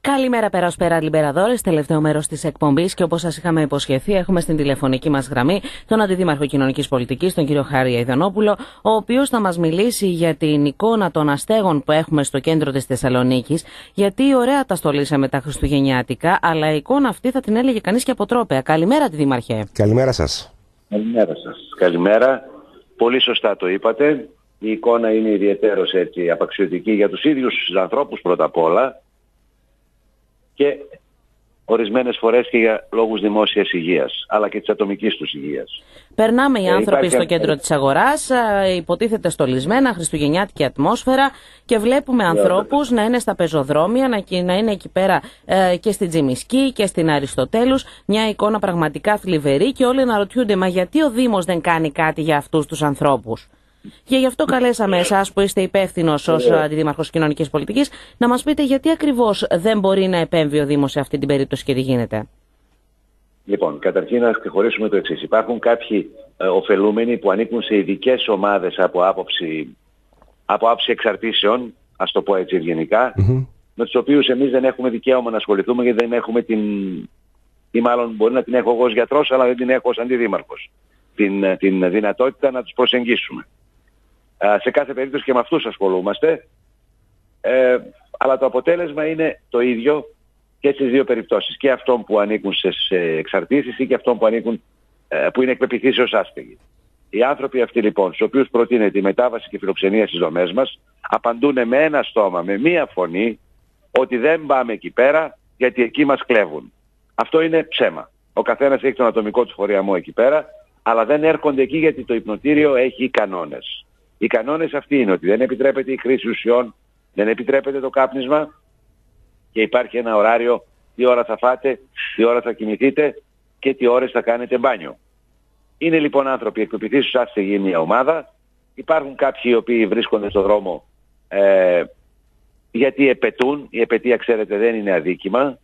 Καλημέρα, Περασπέρα Λιμπεραδόρες, τελευταίο μέρος της εκπομπής. Και όπως σας είχαμε υποσχεθεί, έχουμε στην τηλεφωνική μας γραμμή τον Αντιδήμαρχο Κοινωνικής Πολιτικής, τον κύριο Χάρη Αηδονόπουλο, ο οποίος θα μας μιλήσει για την εικόνα των αστέγων που έχουμε στο κέντρο της Θεσσαλονίκης. Γιατί ωραία τα στολίσαμε τα χριστουγεννιάτικα, αλλά η εικόνα αυτή θα την έλεγε κανείς και αποτρόπαια. Καλημέρα, Αντιδήμαρχε. Καλημέρα σας. Καλημέρα σας. Καλημέρα. Πολύ σωστά το είπατε. Η εικόνα είναι ιδιαιτέρως έτσι απαξιωτική για τους ίδιους τους ανθρώπους πρώτα απ' όλα και ορισμένες φορές και για λόγους δημόσιας υγείας, αλλά και της ατομικής τους υγείας. Περνάμε οι άνθρωποι στο κέντρο της αγοράς, υποτίθεται στολισμένα, χριστουγεννιάτικη ατμόσφαιρα, και βλέπουμε ανθρώπους να είναι στα πεζοδρόμια, να είναι εκεί πέρα και στην Τζιμισκή και στην Αριστοτέλους. Μια εικόνα πραγματικά θλιβερή, και όλοι αναρωτιούνται, μα γιατί ο Δήμος δεν κάνει κάτι για αυτούς τους ανθρώπους? Και γι' αυτό καλέσαμε εσάς που είστε υπεύθυνος ως Αντιδήμαρχος Κοινωνικής Πολιτικής να μας πείτε γιατί ακριβώς δεν μπορεί να επέμβει ο Δήμος σε αυτή την περίπτωση και τι γίνεται. Λοιπόν, καταρχήν να ξεχωρίσουμε το εξής. Υπάρχουν κάποιοι ωφελούμενοι που ανήκουν σε ειδικές ομάδες από άποψη εξαρτήσεων, ας το πω έτσι ευγενικά, με τους οποίους εμείς δεν έχουμε δικαίωμα να ασχοληθούμε, γιατί δεν έχουμε ή μάλλον μπορεί να την έχω εγώ ως γιατρός, αλλά δεν την έχω ως αντιδήμαρχος, την δυνατότητα να τους προσεγγίσουμε. Σε κάθε περίπτωση και με αυτούς ασχολούμαστε, αλλά το αποτέλεσμα είναι το ίδιο και στις δύο περιπτώσεις. Και αυτών που ανήκουν σε εξαρτήσεις ή και αυτών που είναι εκπεποιθήσεως άστεγοι. Οι άνθρωποι αυτοί λοιπόν, στους οποίους προτείνεται η μετάβαση και η φιλοξενία στις δομές μας, απαντούν με ένα στόμα, με μία φωνή, ότι δεν πάμε εκεί πέρα γιατί εκεί μας κλέβουν. Αυτό είναι ψέμα. Ο καθένας έχει τον ατομικό του φοριαμό εκεί πέρα, αλλά δεν έρχονται εκεί γιατί το υπνοτήριο έχει κανόνες. Οι κανόνες αυτοί είναι ότι δεν επιτρέπεται η χρήση ουσιών, δεν επιτρέπεται το κάπνισμα και υπάρχει ένα ωράριο τι ώρα θα φάτε, τι ώρα θα κοιμηθείτε και τι ώρες θα κάνετε μπάνιο. Είναι λοιπόν άνθρωποι εκπεποιθήσεως άστεγοι μια ομάδα. Υπάρχουν κάποιοι οι οποίοι βρίσκονται στον δρόμο γιατί επετούν. Η επετία, ξέρετε, δεν είναι αδίκημα.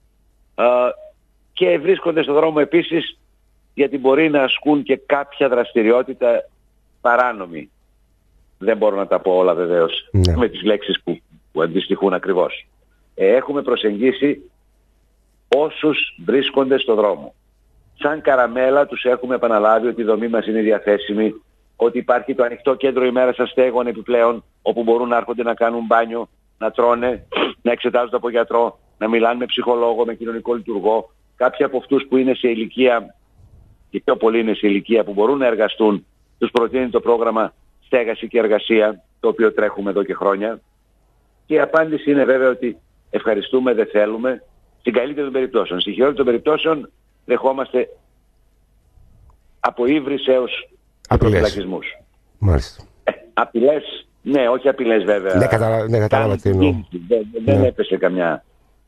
Και βρίσκονται στον δρόμο επίσης γιατί μπορεί να ασκούν και κάποια δραστηριότητα παράνομη. Δεν μπορώ να τα πω όλα βεβαίως με τις λέξεις που αντιστοιχούν ακριβώς. Έχουμε προσεγγίσει όσους βρίσκονται στον δρόμο. Σαν καραμέλα τους έχουμε επαναλάβει ότι η δομή μας είναι διαθέσιμη, ότι υπάρχει το ανοιχτό κέντρο ημέρας αστέγων επιπλέον, όπου μπορούν να έρχονται να κάνουν μπάνιο, να τρώνε, να εξετάζονται από γιατρό, να μιλάνε με ψυχολόγο, με κοινωνικό λειτουργό. Κάποιοι από αυτούς που είναι σε ηλικία, και πιο πολλοί είναι σε ηλικία που μπορούν να εργαστούν, τους προτείνει το πρόγραμμα στέγαση και εργασία, το οποίο τρέχουμε εδώ και χρόνια. Και η απάντηση είναι βέβαια ότι ευχαριστούμε, δεν θέλουμε, στην καλύτερη των περιπτώσεων. Στη χειρότερη των περιπτώσεων δεχόμαστε από ύβρις έως προφυλακισμούς. Μάλιστα. Απειλές, ναι, όχι απειλές βέβαια. Ναι, κατάλαβα τι εννοώ. Δεν έπεσε καμιά.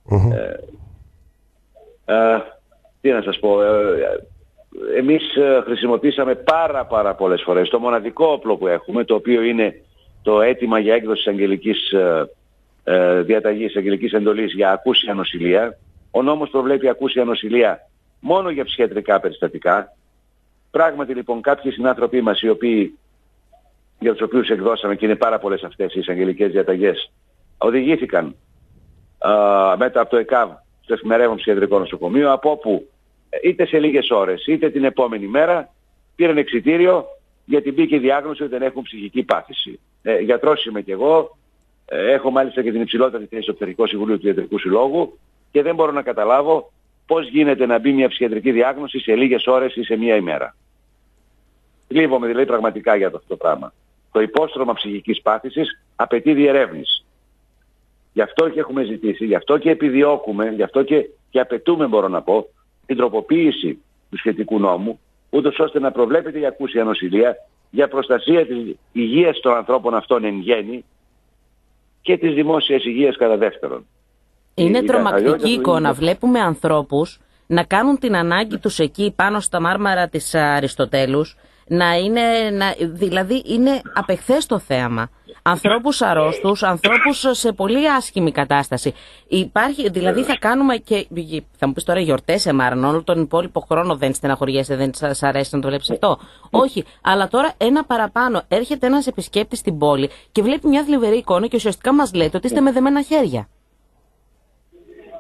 Τι να σας πω, εμείς χρησιμοποίησαμε πάρα πολλές φορές το μοναδικό όπλο που έχουμε, το οποίο είναι το αίτημα για έκδοση αγγελικής διαταγής, αγγελικής εντολής για ακούσια νοσηλεία. Ο νόμος προβλέπει ακούσια νοσηλεία μόνο για ψυχιατρικά περιστατικά. Πράγματι λοιπόν κάποιοι συνάνθρωποι μας, για τους οποίους εκδώσαμε, και είναι πάρα πολλές αυτές οι αγγελικές διαταγές, οδηγήθηκαν μετά από το ΕΚΑΒ στο εφημερεύον ψυχιατρικό νοσοκομείο, από όπου είτε σε λίγες ώρες είτε την επόμενη μέρα πήραν εξιτήριο γιατί μπήκε η διάγνωση ότι δεν έχουν ψυχική πάθηση. Γιατρός είμαι κι εγώ, έχω μάλιστα και την υψηλότερη θέση στο Πειθαρχικό Συμβούλιο του Ιατρικού Συλλόγου και δεν μπορώ να καταλάβω πώς γίνεται να μπει μια ψυχιατρική διάγνωση σε λίγες ώρες ή σε μία ημέρα. Θλίβομαι δηλαδή πραγματικά για αυτό το πράγμα. Το υπόστρωμα ψυχικής πάθησης απαιτεί διερεύνηση. Γι' αυτό και έχουμε ζητήσει, γι' αυτό και επιδιώκουμε, γι' αυτό και απαιτούμε, μπορώ να πω, την τροποποίηση του σχετικού νόμου, ούτως ώστε να προβλέπεται η ακούσια νοσηλεία για προστασία της υγείας των ανθρώπων αυτών εν γέννη και της δημόσιας υγείας κατά δεύτερον. Είναι τρομακτική εικόνα. Βλέπουμε ανθρώπους να κάνουν την ανάγκη τους εκεί πάνω στα μάρμαρα της Αριστοτέλους, δηλαδή είναι απεχθές το θέαμα. Ανθρώπους αρρώστους, ανθρώπους σε πολύ άσχημη κατάσταση. Δηλαδή θα κάνουμε και, θα μου πεις τώρα, γιορτές μάλλον, όλο τον υπόλοιπο χρόνο δεν στεναχωριέσαι, δεν σας αρέσει να το βλέπεις αυτό? Όχι, αλλά τώρα ένα παραπάνω. Έρχεται ένας επισκέπτης στην πόλη και βλέπει μια θλιβερή εικόνα και ουσιαστικά μας λέτε ότι είστε με δεμένα χέρια.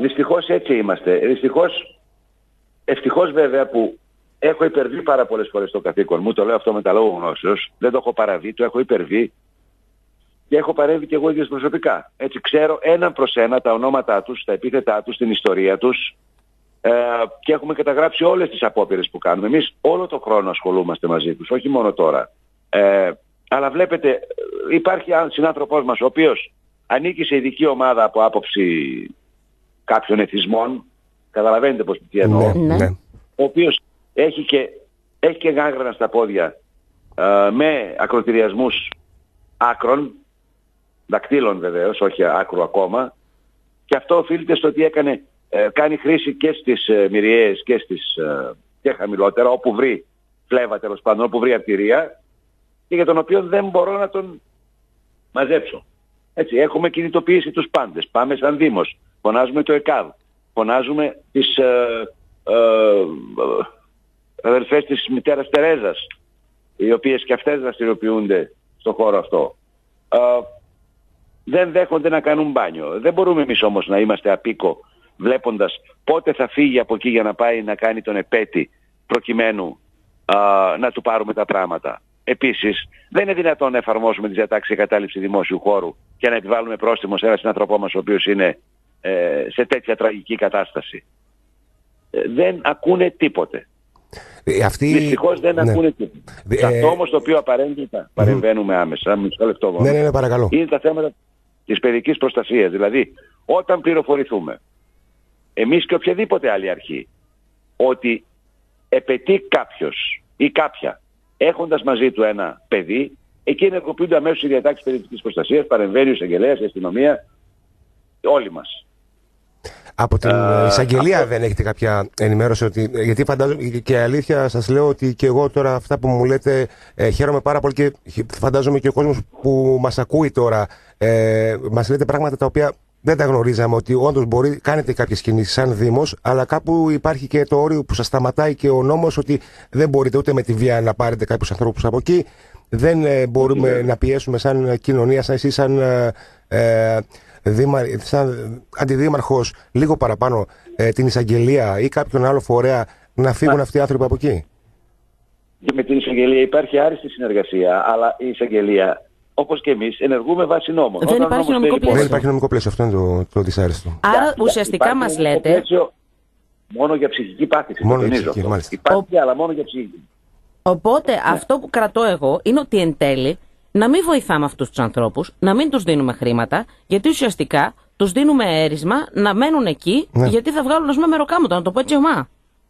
Δυστυχώς έτσι είμαστε. Ευτυχώς βέβαια που έχω υπερβεί πάρα πολλές φορές το καθήκον μου, το λέω αυτό με τα λόγω γνώσεως, δεν το έχω παραβεί, το έχω υπερβεί και έχω παρέμβει και εγώ ίδιος προσωπικά. Έτσι ξέρω έναν προς ένα τα ονόματά τους, τα επίθετά τους, την ιστορία τους και έχουμε καταγράψει όλες τις απόπειρες που κάνουμε. Εμείς όλο το χρόνο ασχολούμαστε μαζί τους, όχι μόνο τώρα. Αλλά βλέπετε, υπάρχει ένας συνάνθρωπός μας ο οποίος ανήκει σε ειδική ομάδα από άποψη κάποιων εθισμών, καταλαβαίνετε πως τι εννοώ, Ναι. ο οποίος έχει και γάγρανα στα πόδια με ακροτηριασμούς άκρων, δακτύλων βεβαίως, όχι άκρου ακόμα, και αυτό οφείλεται στο ότι κάνει χρήση και στις μυριαίες και χαμηλότερα, όπου βρει φλέβα τέλος πάντων, όπου βρει αρτηρία, και για τον οποίο δεν μπορώ να τον μαζέψω. Έτσι, έχουμε κινητοποιήσει τους πάντες. Πάμε σαν Δήμος, φωνάζουμε το ΕΚΑΒ, φωνάζουμε τις αδερφές της μητέρας Τερέζας, οι οποίες και αυτές δραστηριοποιούνται στον χώρο αυτό. Δεν δέχονται να κάνουν μπάνιο. Δεν μπορούμε εμείς όμως να είμαστε απίκο βλέποντας πότε θα φύγει από εκεί για να πάει να κάνει τον επέτη προκειμένου να του πάρουμε τα πράγματα. Επίσης, δεν είναι δυνατόν να εφαρμόσουμε τις διατάξεις για κατάληψη δημόσιου χώρου και να επιβάλλουμε πρόστιμο σε έναν συνάνθρωπό μας ο οποίος είναι σε τέτοια τραγική κατάσταση. Δεν ακούνε τίποτε. Δυστυχώς δεν ακούνε τίποτα. Αυτό όμως το οποίο απαραίτητα παρεμβαίνουμε άμεσα, μισό λεπτό μόνο, Ναι, παρακαλώ. είναι τα θέματα της παιδικής προστασίας. Δηλαδή, όταν πληροφορηθούμε, εμείς και οποιαδήποτε άλλη αρχή, ότι επαιτεί κάποιος ή κάποια έχοντας μαζί του ένα παιδί, εκεί ενεργοποιούνται αμέσως οι διατάξεις παιδικής προστασίας, παρεμβαίνει ο εισαγγελέας, η αστυνομία, όλοι μας. Από την εισαγγελία δεν έχετε κάποια ενημέρωση? Γιατί φαντάζομαι, και αλήθεια σας λέω ότι και εγώ τώρα αυτά που μου λέτε χαίρομαι πάρα πολύ, και φαντάζομαι και ο κόσμος που μας ακούει τώρα μας λέτε πράγματα τα οποία δεν τα γνωρίζαμε, ότι όντως κάνετε κάποιες κινήσεις σαν Δήμος, αλλά κάπου υπάρχει και το όριο που σας σταματάει και ο νόμος, ότι δεν μπορείτε ούτε με τη βία να πάρετε κάποιους ανθρώπους από εκεί. Δεν μπορούμε να πιέσουμε σαν κοινωνία, σαν εσείς, σαν αντιδήμαρχος, λίγο παραπάνω την εισαγγελία ή κάποιον άλλο φορέα να φύγουν αυτοί οι άνθρωποι από εκεί? Και με την εισαγγελία υπάρχει άριστη συνεργασία, αλλά η εισαγγελία, όπως και εμείς, ενεργούμε βάσει νόμων. Δεν υπάρχει νομικό πλαίσιο. Δεν υπάρχει νομικό πλαίσιο, αυτό είναι το δυσάρεστο. Άρα ουσιαστικά μας λέτε... Μόνο για ψυχική πάθηση. Μόνο για ψυχική, μάλιστα. Υπάρχει, αλλά μόνο για ψυχική. Οπότε αυτό που κρατώ εγώ είναι ότι εν τέλει να μην βοηθάμε αυτούς τους ανθρώπους, να μην τους δίνουμε χρήματα, γιατί ουσιαστικά τους δίνουμε έρισμα να μένουν εκεί, γιατί θα βγάλουν ως μεροκάματο, να το πω έτσι ομά.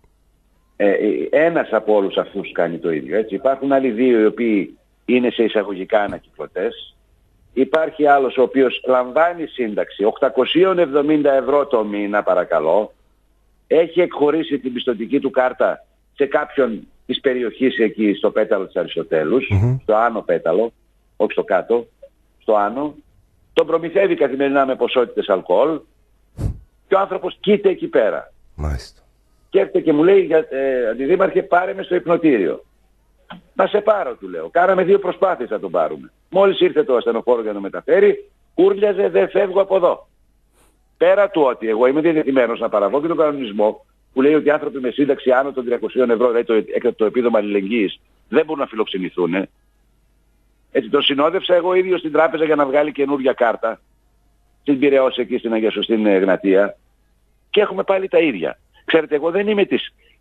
Ένας από όλους αυτούς κάνει το ίδιο. Έτσι. Υπάρχουν άλλοι δύο οι οποίοι είναι σε εισαγωγικά ανακυκλωτές. Υπάρχει άλλος ο οποίος λαμβάνει σύνταξη 870 ευρώ το μήνα, παρακαλώ. Έχει εκχωρήσει την πιστωτική του κάρτα σε κάποιον της περιοχής εκεί στο πέταλο της Αριστοτέλους, στο άνω πέταλο, όχι στο κάτω, στο άνω. Τον προμηθεύει καθημερινά με ποσότητες αλκοόλ και ο άνθρωπος κοίται εκεί πέρα. Μάλιστα. Και έρχεται και μου λέει, αντιδήμαρχε, πάρε με στο υπνοτήριο. Να σε πάρω, του λέω. Κάναμε 2 προσπάθειες να τον πάρουμε. Μόλις ήρθε το ασθενοφόρο για να το μεταφέρει, κούρλιαζε, δεν φεύγω από εδώ. Πέρα του ότι εγώ είμαι διατεθειμένος να παραβώ και τον κανονισμό που λέει ότι οι άνθρωποι με σύνταξη άνω των 300 ευρώ, δηλαδή το επίδομα αλληλεγγύης, δεν μπορούν να φιλοξενηθούν. Έτσι τον συνόδευσα εγώ ίδιος στην τράπεζα για να βγάλει καινούργια κάρτα. Την Πειραιώς εκεί στην Αγία Σωστή Εγνατία. Και έχουμε πάλι τα ίδια. Ξέρετε, εγώ δεν είμαι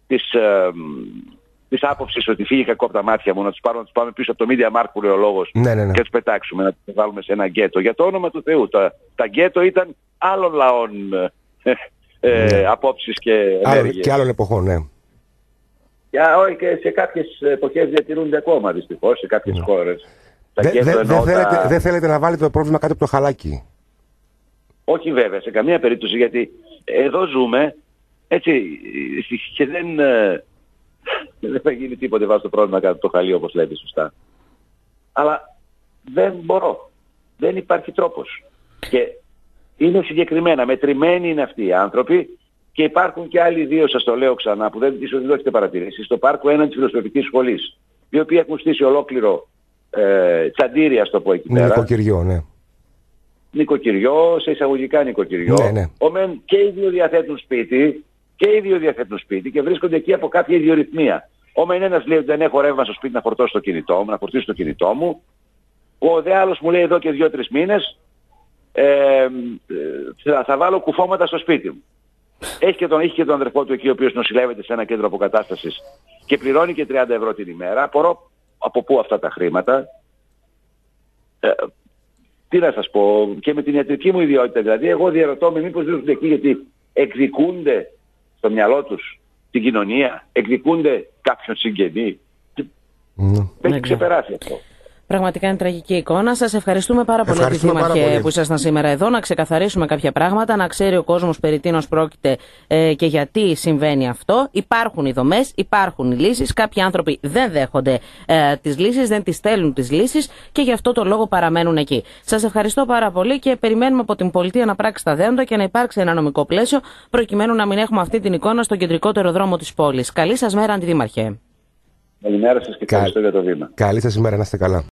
της άποψης ότι φύγει κακό από τα μάτια μου, να τους πάμε πίσω από το Media Mark που λέει ο λόγος, και τους πετάξουμε, να τους βάλουμε σε ένα γκέτο. Για το όνομα του Θεού. Τα γκέτο ήταν άλλων λαών απόψεις και ενέργειες. Και άλλων εποχών, ναι. Όχι, και σε κάποιες εποχές διατηρούνται ακόμα, δυστυχώς, σε κάποιες χώρες. Δεν θέλετε να βάλετε το πρόβλημα κάτω από το χαλάκι? Όχι βέβαια, σε καμία περίπτωση, γιατί εδώ ζούμε έτσι και δεν θα γίνει τίποτε βάζω το πρόβλημα κάτω από το χαλί, όπως λέτε σωστά. Αλλά δεν μπορώ. Δεν υπάρχει τρόπος. Και είναι συγκεκριμένα, μετρημένοι είναι αυτοί οι άνθρωποι, και υπάρχουν και άλλοι δύο, σας το λέω ξανά, που ίσως δεν το έχετε παρατηρήσει, στο πάρκο έναν της Φιλοσοφικής Σχολής, οι οποίοι έχουν στήσει ολόκληρο τσαντήρι, ας το πω εκεί πέρα. Νοικοκυριό, ναι. νοικοκυριό, σε εισαγωγικά νοικοκυριό. Ναι. Και οι δύο διαθέτουν σπίτι και βρίσκονται εκεί από κάποια ιδιορυθμία. Ο μεν ένας λέει ότι δεν έχω ρεύμα στο σπίτι να φορτώσω το κινητό μου, να φορτίσω το κινητό μου. Ο δε άλλος μου λέει εδώ και 2-3 μήνες θα βάλω κουφώματα στο σπίτι μου. Έχει και τον αδερφό του εκεί, ο οποίος νοσηλεύεται σε ένα κέντρο αποκατάστασης και πληρώνει και 30 ευρώ την ημέρα. Απορώ από πού αυτά τα χρήματα. Τι να σας πω, και με την ιατρική μου ιδιότητα δηλαδή, εγώ διαρωτώ με μήπως βρίσκονται εκεί γιατί εκδικούνται στο μυαλό τους την κοινωνία, εκδικούνται κάποιον συγγενή. Έχει ξεπεράσει αυτό. Πραγματικά είναι τραγική εικόνα. Σας ευχαριστούμε πάρα πολύ, κύριε Δήμαρχε, που ήσασταν σήμερα εδώ. Να ξεκαθαρίσουμε κάποια πράγματα, να ξέρει ο κόσμος περί τίνος πρόκειται και γιατί συμβαίνει αυτό. Υπάρχουν οι δομές, υπάρχουν οι λύσεις. Κάποιοι άνθρωποι δεν δέχονται τις λύσεις, δεν τις στέλνουν τις λύσεις και γι' αυτό το λόγο παραμένουν εκεί. Σας ευχαριστώ πάρα πολύ και περιμένουμε από την πολιτεία να πράξει τα δέοντα και να υπάρξει ένα νομικό πλαίσιο προκειμένου να μην έχουμε αυτή την εικόνα στον κεντρικότερο δρόμο της πόλης. Καλή σας μέρα, Αντιδήμαρχε. Καλημέρα σας και ευχαριστώ για το βήμα. Καλή σας ημέρα, να είστε καλά.